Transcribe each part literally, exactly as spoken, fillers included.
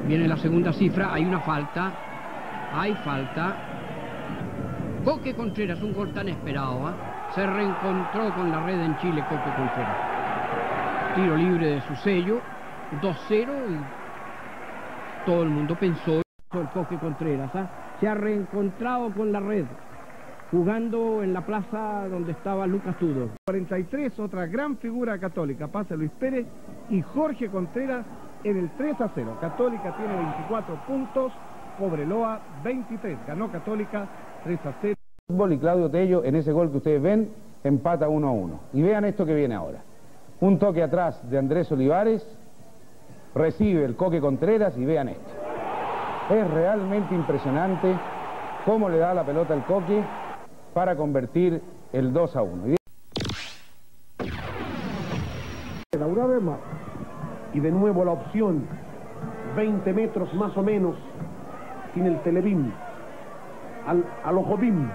Viene la segunda cifra, hay una falta. Hay falta. Coque Contreras, un gol tan esperado, ¿eh? Se reencontró con la red en Chile, Coque Contreras. Tiro libre de su sello, dos cero, y todo el mundo pensó el Coque Contreras, ¿eh? Se ha reencontrado con la red, jugando en la plaza donde estaba Lucas Tudor. cuarenta y tres, otra gran figura católica, pasa Luis Pérez y Jorge Contreras en el tres a cero. Católica tiene veinticuatro puntos, Cobreloa veintitrés, ganó Católica tres a cero. Y Claudio Tello, en ese gol que ustedes ven, empata uno a uno. Y vean esto que viene ahora. Un toque atrás de Andrés Olivares, recibe el Coque Contreras y vean esto. Es realmente impresionante cómo le da la pelota el Coque para convertir el dos a uno. Una vez más. Y de nuevo la opción, veinte metros más o menos, sin el telebim, al, al ojo bim.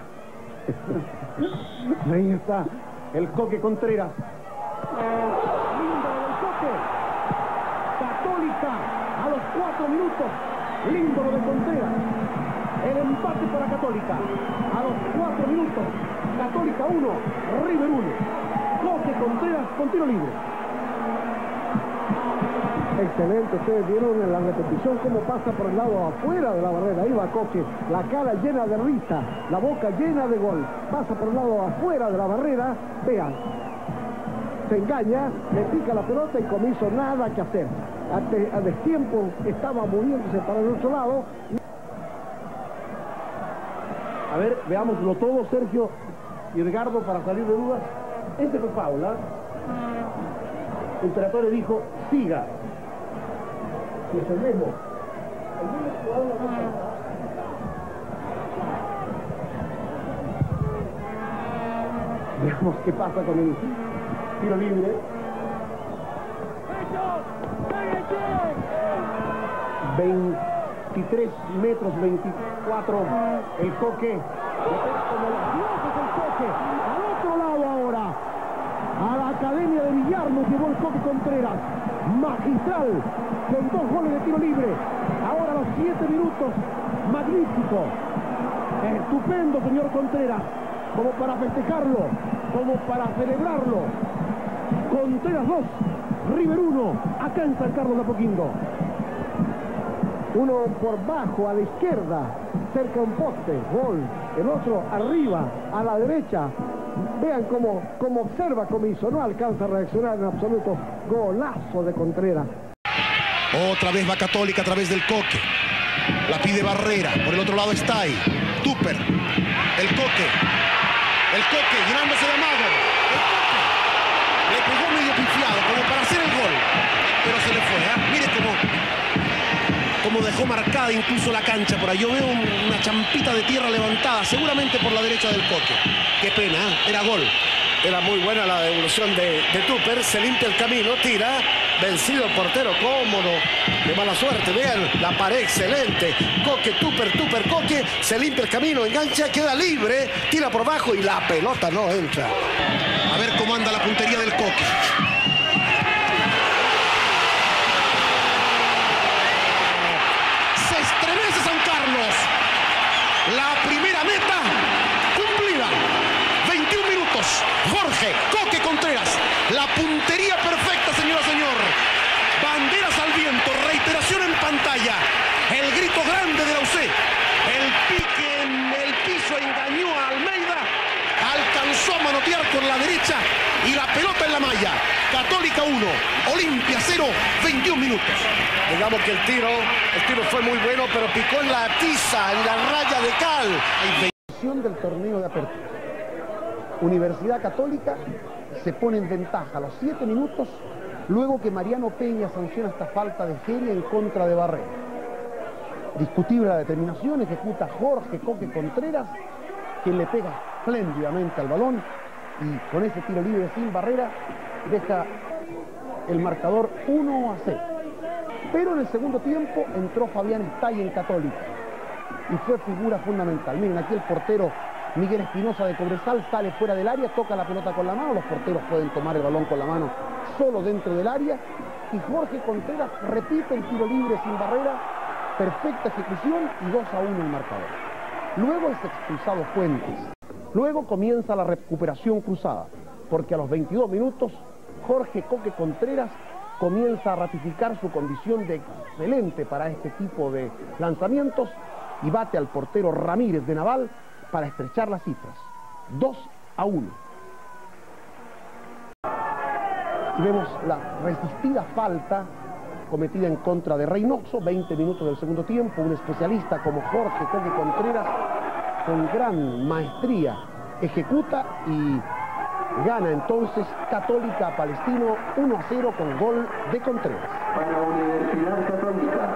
Ahí está el Coque Contreras. Lindo del Coque. Católica a los cuatro minutos. Lindo lo de Contreras. El empate para Católica. A los cuatro minutos. Católica uno, River uno. Coque Contreras con tiro libre. Excelente, ustedes vieron en la repetición cómo pasa por el lado afuera de la barrera. Ahí va Coque, la cara llena de risa, la boca llena de gol. Pasa por el lado afuera de la barrera, vean. Se engaña, le pica la pelota y Comiso nada que hacer. A, a destiempo estaba moviéndose para el otro lado. A ver, veámoslo todo, Sergio y Edgardo, para salir de dudas. Este fue Paula. El Peratore dijo, siga. Y es el mismo. El mismo jugador. Veamos qué pasa con el tiro libre. veintitrés metros, veinticuatro. El Coque. Como las dioses el Coque. Al otro lado ahora. A la Academia de Villar nos llevó el Coque Contreras. Magistral, con dos goles de tiro libre. Ahora a los siete minutos. Magnífico. Estupendo, señor Contreras. Como para festejarlo, como para celebrarlo. Contreras dos, River uno, acá en San Carlos de Apoquindo. Uno por bajo, a la izquierda, cerca de un poste, gol. El otro arriba, a la derecha. Vean cómo, cómo observa Comiso, no alcanza a reaccionar en absoluto. Golazo de Contreras. Otra vez va Católica a través del Coque. La pide Barrera, por el otro lado está ahí. Tupper, el Coque. El Coque llenándose de amago. El Coque le pegó medio pifiado como para hacer el gol. Pero se le fue, ¿eh? Mire cómo, cómo dejó marcada incluso la cancha por ahí. Yo veo una champita de tierra levantada, seguramente por la derecha del Coque. Qué pena, ¿eh? Era gol. Era muy buena la devolución de, de Tupper. Se limpia el camino, tira. Vencido el portero, cómodo. De mala suerte, vean la pared excelente. Coque, Tupper, Tupper, Coque. Se limpia el camino, engancha, queda libre. Tira por abajo y la pelota no entra. A ver cómo anda la puntería del Coque. Se estremece San Carlos. La primera meta cumplida. veintiún minutos. Jorge Coque Contreras. La puntería perfecta, señora, señor. Banderas al viento. Reiteración en pantalla. El grito grande de la U C. El pique en el piso engañó a Almeida. Alcanzó a manotear con la derecha. Y la pelota en la malla. Católica uno. Olimpia cero. veintiún minutos. Digamos que el tiro, el tiro fue muy bueno, pero picó en la tiza, en la raya de cal. Del torneo de apertura. Universidad Católica se pone en ventaja a los siete minutos, luego que Mariano Peña sanciona esta falta de Geria en contra de Barrera. Discutible la determinación, ejecuta Jorge Coque Contreras, quien le pega espléndidamente al balón y con ese tiro libre sin barrera deja el marcador uno a cero. Pero en el segundo tiempo entró Fabián Estay en Católica y fue figura fundamental. Miren, aquí el portero Miguel Espinosa de Cobresal sale fuera del área, toca la pelota con la mano, los porteros pueden tomar el balón con la mano solo dentro del área, y Jorge Contreras repite el tiro libre sin barrera perfecta ejecución y dos a uno el marcador. Luego es expulsado Fuentes. Luego comienza la recuperación cruzada, porque a los veintidós minutos Jorge Coque Contreras comienza a ratificar su condición de excelente para este tipo de lanzamientos y bate al portero Ramírez de Naval para estrechar las cifras. dos a uno. Y vemos la resistida falta cometida en contra de Reynoso, veinte minutos del segundo tiempo. Un especialista como Jorge Coque Contreras con gran maestría ejecuta y gana entonces Católica Palestino uno a cero con gol de Contreras. Para Universidad Católica.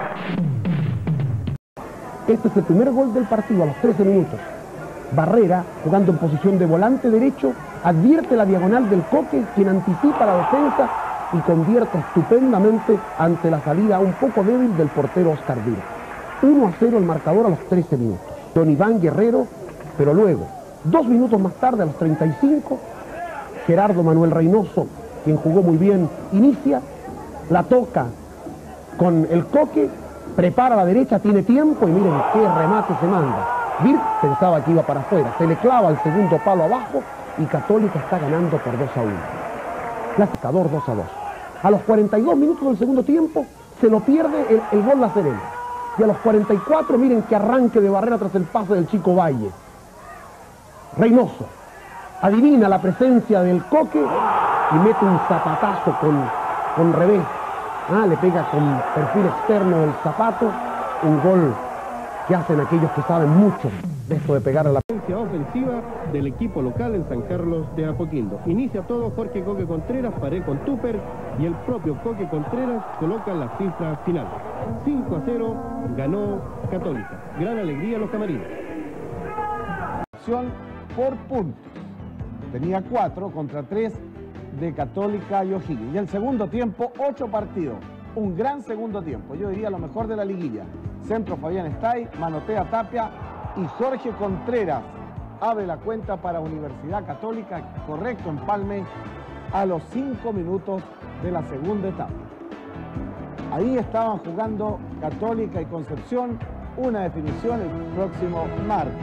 Este es el primer gol del partido a los trece minutos. Barrera, jugando en posición de volante derecho, advierte la diagonal del Coque, quien anticipa la defensa y convierte estupendamente ante la salida un poco débil del portero Oscar Vira. uno a cero el marcador a los trece minutos. Don Iván Guerrero, pero luego, dos minutos más tarde, a los treinta y cinco, Gerardo Manuel Reynoso, quien jugó muy bien, inicia, la toca con el Coque, prepara a la derecha, tiene tiempo y miren qué remate se manda. Virk pensaba que iba para afuera, se le clava el segundo palo abajo y Católica está ganando por dos a uno. Clasificador dos a dos. A los cuarenta y dos minutos del segundo tiempo se lo pierde el, el gol La Serena. Y a los cuarenta y cuatro miren qué arranque de Barrera tras el pase del Chico Valle. Reynoso adivina la presencia del Coque y mete un zapatazo con, con revés. Ah, le pega con perfil externo del zapato, un gol que hacen aquellos que saben mucho de esto de pegar a la ofensiva del equipo local en San Carlos de Apoquindo. Inicia todo Jorge Coque Contreras, paré con Tupper y el propio Coque Contreras coloca la cifra final. cinco a cero ganó Católica. Gran alegría a los camarines. Acción por puntos. Tenía cuatro contra tres de Católica y O'Higgins. Y el segundo tiempo, ocho partidos. Un gran segundo tiempo. Yo diría lo mejor de la liguilla. Centro Fabián Estay, manotea Tapia y Jorge Contreras abre la cuenta para Universidad Católica, correcto empalme a los cinco minutos de la segunda etapa. Ahí estaban jugando Católica y Concepción, una definición el próximo martes.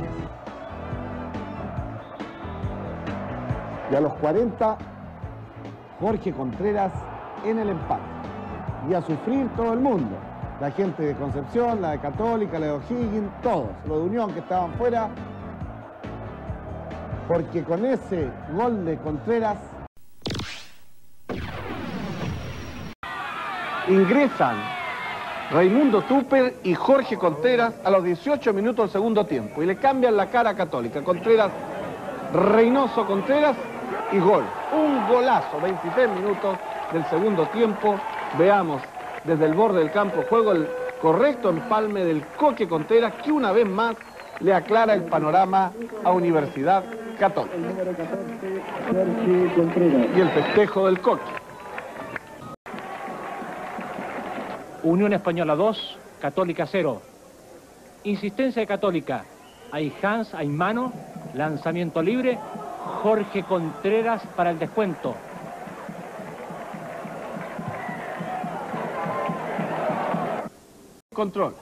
Y a los cuarenta, Jorge Contreras en el empate. Y a sufrir todo el mundo. La gente de Concepción, la de Católica, la de O'Higgins, todos. Los de Unión que estaban fuera. Porque con ese gol de Contreras ingresan Raimundo Tupper y Jorge Contreras a los dieciocho minutos del segundo tiempo. Y le cambian la cara a Católica. Contreras, Reynoso Contreras y gol. Un golazo, veintitrés minutos del segundo tiempo. Veamos desde el borde del campo juego el correcto empalme del Coque Contreras, que una vez más le aclara el panorama a Universidad Católica. Y el festejo del Coque. Unión Española dos, Católica cero. Insistencia de Católica. Hay Hans, hay mano, lanzamiento libre. Jorge Contreras para el descuento. Control.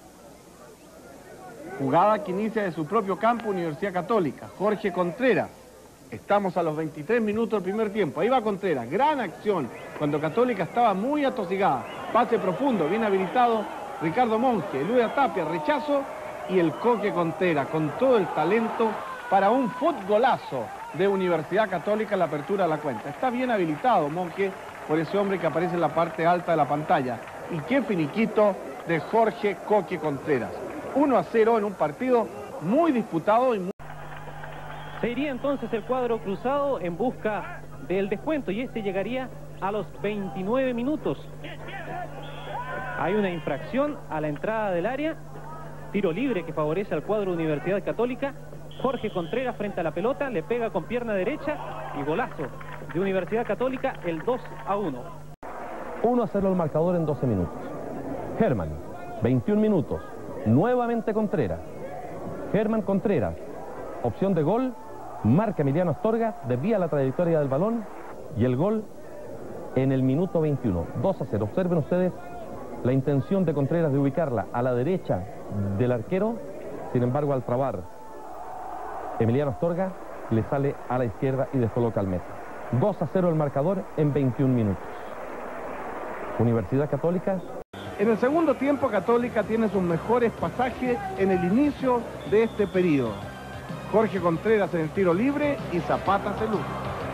Jugada que inicia de su propio campo Universidad Católica. Jorge Contreras. Estamos a los veintitrés minutos del primer tiempo. Ahí va Contreras. Gran acción. Cuando Católica estaba muy atosigada. Pase profundo. Bien habilitado Ricardo Monge. Elude a Tapia. Rechazo. Y el Coque Contreras con todo el talento para un futbolazo de Universidad Católica en la apertura de la cuenta. Está bien habilitado Monge por ese hombre que aparece en la parte alta de la pantalla. Y qué finiquito de Jorge Coque Contreras. uno a cero en un partido muy disputado y muy... Se iría entonces el cuadro cruzado en busca del descuento y este llegaría a los veintinueve minutos. Hay una infracción a la entrada del área, tiro libre que favorece al cuadro Universidad Católica. Jorge Contreras frente a la pelota, le pega con pierna derecha y golazo de Universidad Católica, el dos a uno. uno a cero el marcador en doce minutos. Germán, veintiún minutos, nuevamente Contreras. Germán Contreras, opción de gol, marca Emiliano Astorga, desvía la trayectoria del balón y el gol en el minuto veintiuno. dos a cero. Observen ustedes la intención de Contreras de ubicarla a la derecha del arquero. Sin embargo, al trabar Emiliano Astorga, le sale a la izquierda y descoloca al meta. dos a cero el marcador en veintiún minutos. Universidad Católica. En el segundo tiempo, Católica tiene sus mejores pasajes en el inicio de este periodo. Jorge Contreras en el tiro libre y Zapata se luce.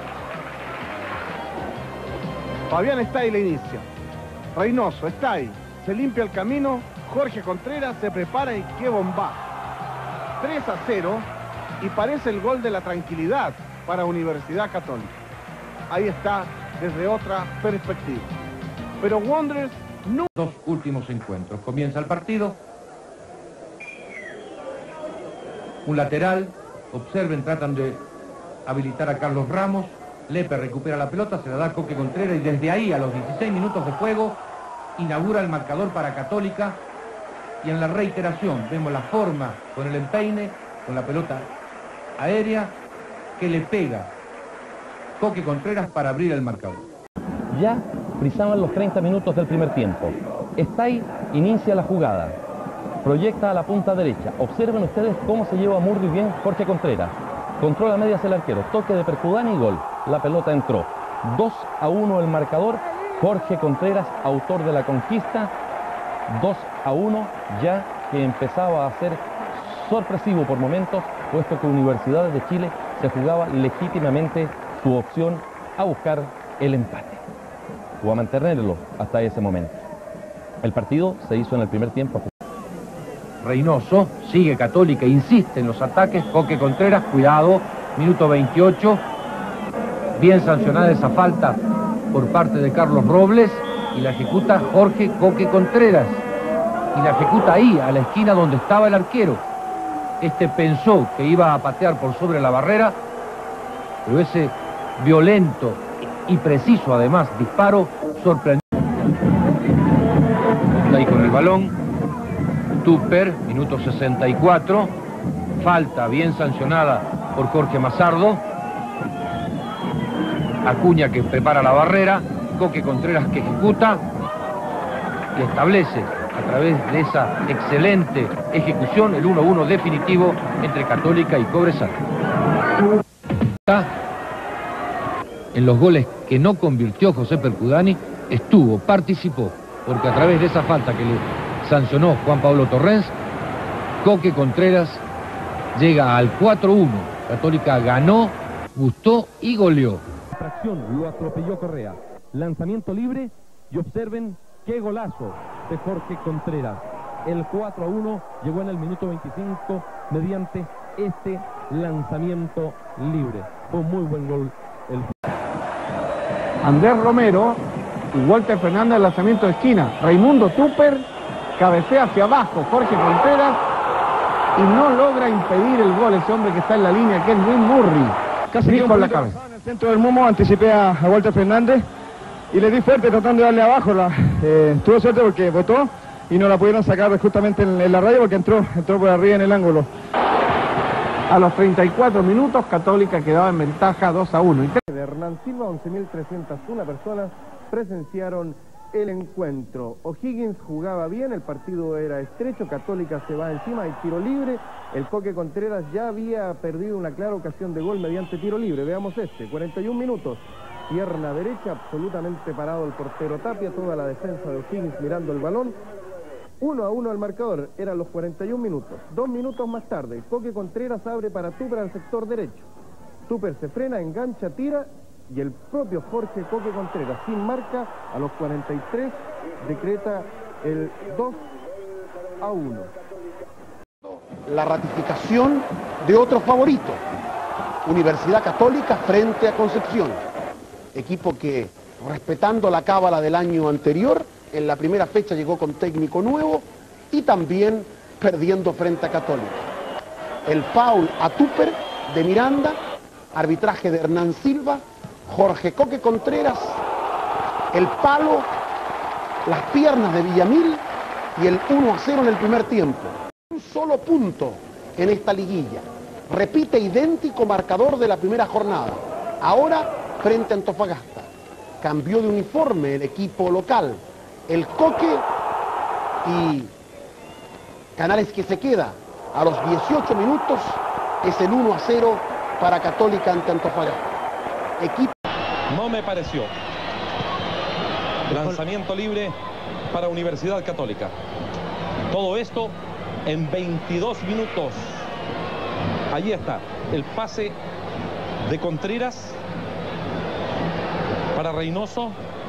Fabián está ahí, le inicia. Reynoso está ahí. Se limpia el camino. Jorge Contreras se prepara y qué bomba. tres a cero y parece el gol de la tranquilidad para Universidad Católica. Ahí está desde otra perspectiva. Pero Wanderers no... Dos últimos encuentros. Comienza el partido. Un lateral. Observen, tratan de habilitar a Carlos Ramos. Lepe recupera la pelota, se la da a Coque Contreras y desde ahí, a los dieciséis minutos de juego, inaugura el marcador para Católica. Y en la reiteración vemos la forma con el empeine, con la pelota aérea, que le pega Coque Contreras para abrir el marcador. Ya frisaban los treinta minutos del primer tiempo. Stay inicia la jugada. Proyecta a la punta derecha. Observen ustedes cómo se lleva muy bien Jorge Contreras. Controla medias el arquero. Toque de Percudani y gol. La pelota entró. dos a uno el marcador. Jorge Contreras, autor de la conquista. dos a uno, ya que empezaba a ser sorpresivo por momentos, puesto que Universidad de Chile se jugaba legítimamente su opción a buscar el empate o a mantenerlo hasta ese momento. El partido se hizo en el primer tiempo. Reynoso, sigue Católica, insiste en los ataques. Coque Contreras, cuidado, minuto veintiocho. Bien sancionada esa falta por parte de Carlos Robles y la ejecuta Jorge Coque Contreras. Y la ejecuta ahí, a la esquina donde estaba el arquero. Este pensó que iba a patear por sobre la barrera, pero ese violento y preciso además disparo sorprendió. Ahí con el balón, Tupper, minuto sesenta y cuatro, falta bien sancionada por Jorge Mazardo. Acuña que prepara la barrera, Coque Contreras que ejecuta y establece a través de esa excelente ejecución el uno a uno definitivo entre Católica y Cobresal. En los goles que no convirtió José Percudani, estuvo, participó, porque a través de esa falta que le sancionó Juan Pablo Torrens, Coque Contreras llega al cuatro uno. Católica ganó, gustó y goleó. Fracción, lo atropelló Correa. Lanzamiento libre y observen qué golazo de Jorge Contreras. El cuatro a uno llegó en el minuto veinticinco mediante este lanzamiento libre. Fue un muy buen gol. El... Andrés Romero y Walter Fernández, el lanzamiento de esquina. Raimundo Tupper cabecea hacia abajo. Jorge Contreras y no logra impedir el gol ese hombre que está en la línea, que es Luis Murri. Casi con la cabeza. En el centro del Momo anticipé a, a Walter Fernández y le di fuerte tratando de darle abajo. La, eh, tuvo suerte porque botó y no la pudieron sacar justamente en, en la raya porque entró, entró por arriba en el ángulo. A los treinta y cuatro minutos, Católica quedaba en ventaja dos a uno. De Hernán Silva, once mil trescientas una personas presenciaron el encuentro. O'Higgins jugaba bien, el partido era estrecho, Católica se va encima, hay tiro libre. El Coque Contreras ya había perdido una clara ocasión de gol mediante tiro libre. Veamos este, cuarenta y un minutos. Pierna derecha, absolutamente parado el portero Tapia, toda la defensa de O'Higgins mirando el balón. uno a uno al marcador, eran los cuarenta y un minutos. Dos minutos más tarde, Coque Contreras abre para Tupper al sector derecho. Tupper se frena, engancha, tira y el propio Jorge Coque Contreras, sin marca, a los cuarenta y tres, decreta el dos a uno. La ratificación de otro favorito, Universidad Católica frente a Concepción. Equipo que, respetando la cábala del año anterior, en la primera fecha llegó con técnico nuevo y también perdiendo frente a Católica. El foul a Tupper de Miranda, arbitraje de Hernán Silva, Jorge Coque Contreras, el palo, las piernas de Villamil y el uno a cero en el primer tiempo. Un solo punto en esta liguilla. Repite idéntico marcador de la primera jornada. Ahora frente a Antofagasta. Cambió de uniforme el equipo local. El Coque y Canales, que se queda a los dieciocho minutos, es el uno a cero para Católica ante Antofagasta. Equipo. No me pareció. Lanzamiento libre para Universidad Católica. Todo esto en veintidós minutos. Allí está el pase de Contreras para Reynoso.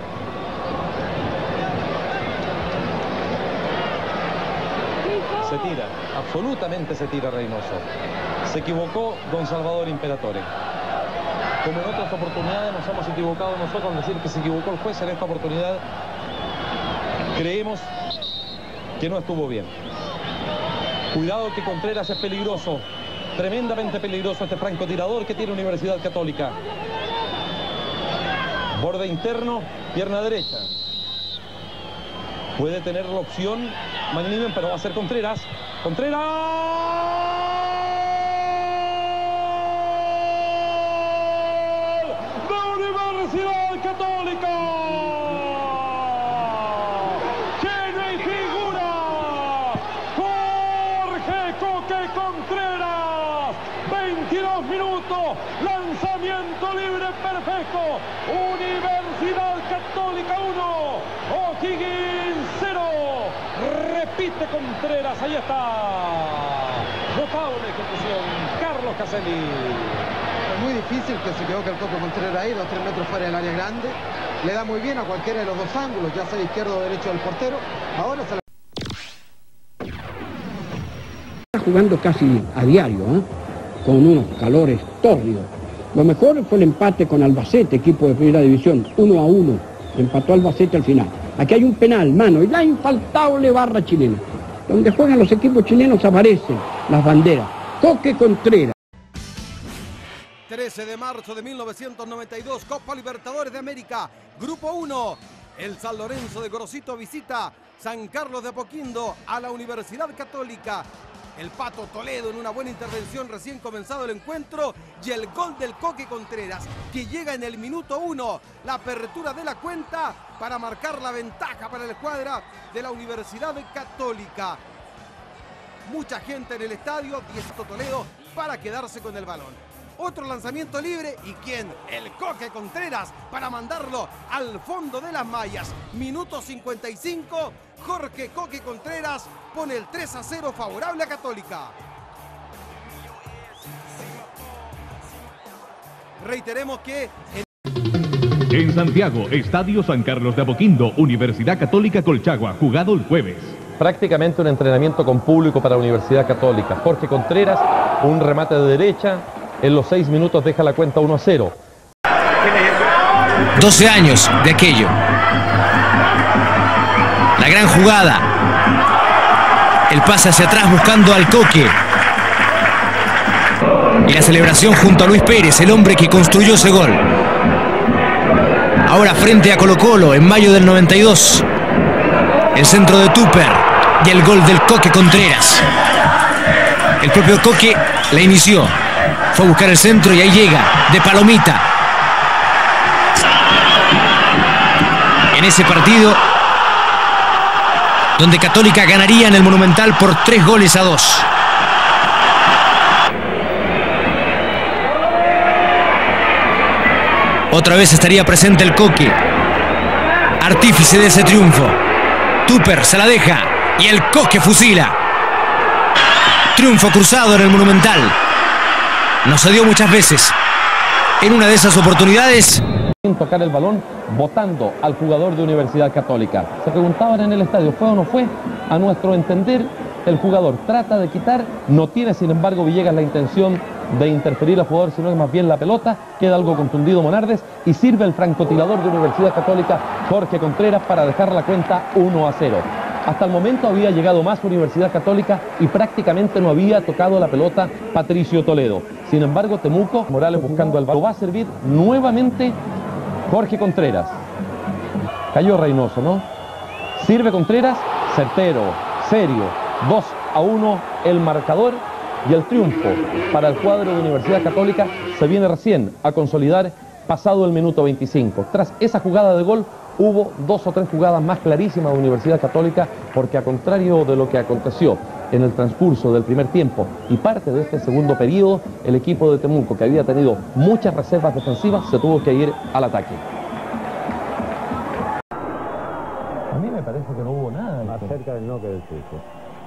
Se tira, absolutamente se tira Reynoso. Se equivocó don Salvador Imperatore. Como en otras oportunidades nos hemos equivocado nosotros al decir que se equivocó el juez, en esta oportunidad creemos que no estuvo bien. Cuidado que Contreras es peligroso, tremendamente peligroso este francotirador que tiene Universidad Católica. Borde interno, pierna derecha. Puede tener la opción Magniven, pero va a ser Contreras. ¡Contreras! ¡De Universidad Católica! ¡Genio y figura! ¡Jorge Coque Contreras! veintidós minutos, lanzamiento libre perfecto. Universidad Católica uno, O'Higgins cero. Repite Contreras, ahí está. Notable ejecución, Carlos Caselli. Es muy difícil que se equivoque el Coque Contreras ahí, dos tres metros fuera del área grande. Le da muy bien a cualquiera de los dos ángulos, ya sea izquierdo o derecho del portero. Ahora se la... Está jugando casi a diario, ¿eh? Con unos calores tórridos. Lo mejor fue el empate con Albacete, equipo de primera división, uno a uno. Empató Albacete al final. Aquí hay un penal, mano, y la infaltable barra chilena. Donde juegan los equipos chilenos aparecen las banderas. Coque Contreras. trece de marzo de mil novecientos noventa y dos, Copa Libertadores de América, Grupo uno. El San Lorenzo de Gorosito visita San Carlos de Apoquindo a la Universidad Católica. El Pato Toledo en una buena intervención, recién comenzado el encuentro, y el gol del Coque Contreras, que llega en el minuto uno, la apertura de la cuenta para marcar la ventaja para la escuadra de la Universidad Católica. Mucha gente en el estadio, y Pato Toledo para quedarse con el balón. Otro lanzamiento libre, ¿y quién? El Coque Contreras para mandarlo al fondo de las mallas. Minuto cincuenta y cinco, Jorge Coque Contreras pone el tres a cero favorable a Católica. Reiteremos que... En... en Santiago, Estadio San Carlos de Apoquindo, Universidad Católica Colchagua, jugado el jueves. Prácticamente un entrenamiento con público para Universidad Católica. Jorge Contreras, un remate de derecha. En los seis minutos deja la cuenta uno a cero. doce años de aquello. La gran jugada. El pase hacia atrás buscando al Coque. Y la celebración junto a Luis Pérez, el hombre que construyó ese gol. Ahora frente a Colo Colo en mayo del noventa y dos. El centro de Tupper y el gol del Coque Contreras. El propio Coque la inició. Fue a buscar el centro y ahí llega, de palomita. En ese partido, donde Católica ganaría en el Monumental por tres goles a dos. Otra vez estaría presente el Coque, artífice de ese triunfo. Tupper se la deja y el Coque fusila. Triunfo cruzado en el Monumental. No se dio muchas veces. En una de esas oportunidades... Sin tocar el balón, botando al jugador de Universidad Católica. Se preguntaban en el estadio, ¿fue o no fue? A nuestro entender, el jugador trata de quitar, no tiene sin embargo Villegas la intención de interferir al jugador, sino que más bien la pelota, queda algo contundido Monardes y sirve el francotirador de Universidad Católica, Jorge Contreras, para dejar la cuenta uno a cero. Hasta el momento había llegado más Universidad Católica y prácticamente no había tocado la pelota Patricio Toledo. Sin embargo, Temuco, Morales buscando el balón, va a servir nuevamente Jorge Contreras. Cayó Reynoso, ¿no? Sirve Contreras, certero, serio, dos a uno el marcador y el triunfo para el cuadro de Universidad Católica se viene recién a consolidar pasado el minuto veinticinco. Tras esa jugada de gol, hubo dos o tres jugadas más clarísimas de Universidad Católica, porque a contrario de lo que aconteció en el transcurso del primer tiempo y parte de este segundo periodo, el equipo de Temuco, que había tenido muchas reservas defensivas, se tuvo que ir al ataque. A mí me parece que no hubo nada. Más cerca del noque del suyo.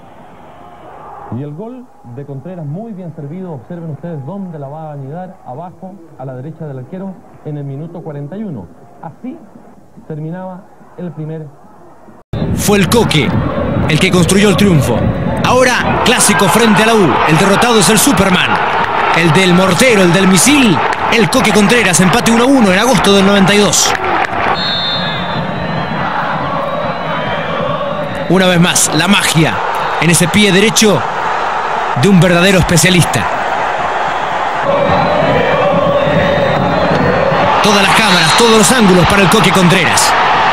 Y el gol de Contreras muy bien servido. Observen ustedes dónde la va a anidar, abajo, a la derecha del arquero, en el minuto cuarenta y uno. Así terminaba el primer. Fue el Coque el que construyó el triunfo. Ahora, clásico frente a la U. El derrotado es el Superman. El del mortero, el del misil. El Coque Contreras, empate uno a uno en agosto del noventa y dos. Una vez más, la magia en ese pie derecho de un verdadero especialista. Todas las cámaras, todos los ángulos para el Coque Contreras.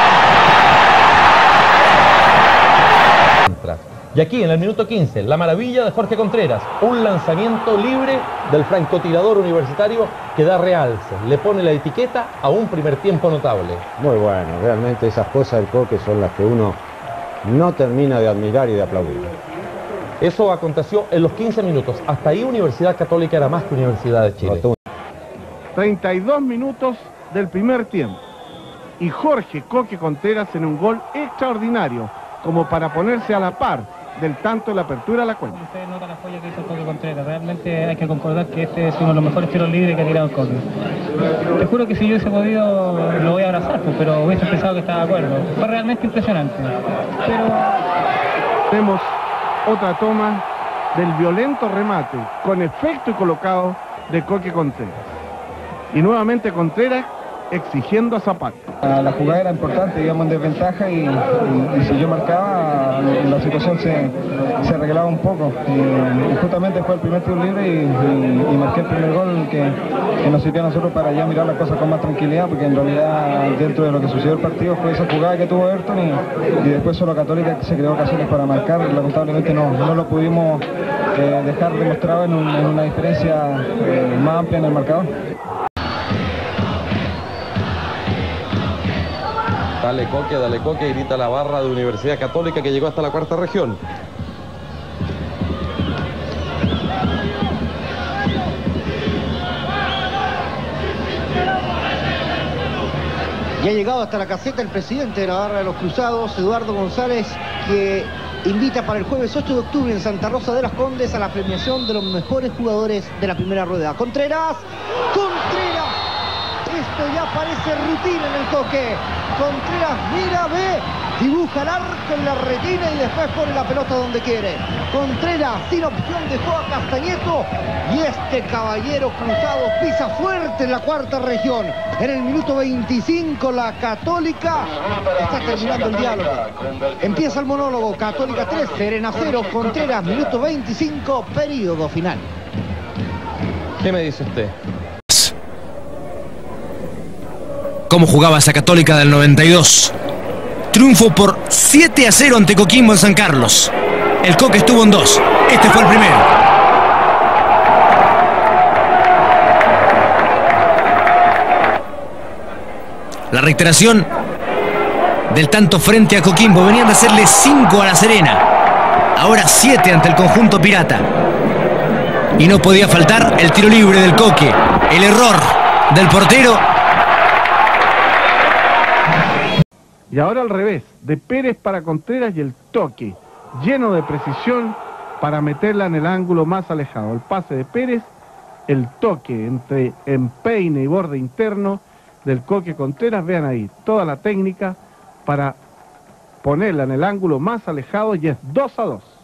Y aquí en el minuto quince, la maravilla de Jorge Contreras, un lanzamiento libre del francotirador universitario que da realce, le pone la etiqueta a un primer tiempo notable. Muy bueno, realmente esas cosas del Coque son las que uno no termina de admirar y de aplaudir. Eso aconteció en los quince minutos. Hasta ahí Universidad Católica era más que Universidad de Chile. treinta y dos minutos del primer tiempo. Y Jorge Coque Contreras en un gol extraordinario, como para ponerse a la par del tanto de la apertura a la cuenta. Ustedes notan la joya que hizo el Coque Contreras. Realmente hay que concordar que este es uno de los mejores tiros libres que ha tirado el Coque. Te juro que si yo hubiese podido, lo voy a abrazar, pues, pero hubiese pensado que estaba de acuerdo. Fue realmente impresionante. Pero tenemos otra toma del violento remate, con efecto y colocado, de Coque Contreras. Y nuevamente Contreras exigiendo a Zapata. La jugada era importante, digamos, en desventaja, y, y, y si yo marcaba, la situación se, se arreglaba un poco. Y, y justamente fue el primer tiro libre y, y, y marqué el primer gol que, que nos sirvió a nosotros para ya mirar las cosas con más tranquilidad, porque en realidad dentro de lo que sucedió el partido fue esa jugada que tuvo Ayrton y, y después solo Católica se creó ocasiones para marcar. Lamentablemente no, no lo pudimos eh, dejar demostrado en, un, en una diferencia eh, más amplia en el marcador. Dale Coque, dale Coque, grita la barra de Universidad Católica que llegó hasta la cuarta región. Y ha llegado hasta la caseta el presidente de la barra de los Cruzados, Eduardo González, que invita para el jueves ocho de octubre en Santa Rosa de las Condes a la premiación de los mejores jugadores de la primera rueda. Contreras, Contreras, esto ya parece rutina en el Coque. Contreras mira, ve, dibuja el arco en la retina y después pone la pelota donde quiere. Contreras sin opción dejó a Castañeto y este caballero cruzado pisa fuerte en la cuarta región. En el minuto veinticinco la Católica está terminando el diálogo. Empieza el monólogo. Católica tres, Serena cero, Contreras, minuto veinticinco, periodo final. ¿Qué me dice usted? ¿Cómo jugaba esa Católica del noventa y dos? Triunfo por siete a cero ante Coquimbo en San Carlos. El Coque estuvo en dos. Este fue el primero. La reiteración del tanto frente a Coquimbo. Venían de hacerle cinco a La Serena. Ahora siete ante el conjunto pirata. Y no podía faltar el tiro libre del Coque. El error del portero. Y ahora al revés, de Pérez para Contreras y el toque, lleno de precisión para meterla en el ángulo más alejado. El pase de Pérez, el toque entre empeine y borde interno del Coque Contreras. Vean ahí, toda la técnica para ponerla en el ángulo más alejado y es dos a dos.